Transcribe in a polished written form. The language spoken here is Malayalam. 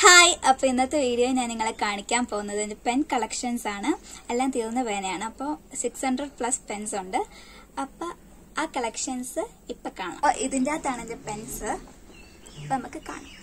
ഹായ്, അപ്പോൾ ഇന്നത്തെ വീഡിയോ ഞാൻ നിങ്ങളെ കാണിക്കാൻ പോകുന്നത് പെൻ കളക്ഷൻസ് ആണ്. എല്ലാം തീർന്ന പേനയാണ്. അപ്പോൾ 600+ പെൻസ് ഉണ്ട്. അപ്പോൾ ആ കളക്ഷൻസ് ഇപ്പം കാണാം. അപ്പോൾ ഇതിൻ്റെ അകത്താണ് എൻ്റെ പെൻസ്. അപ്പോൾ നമുക്ക് കാണാം.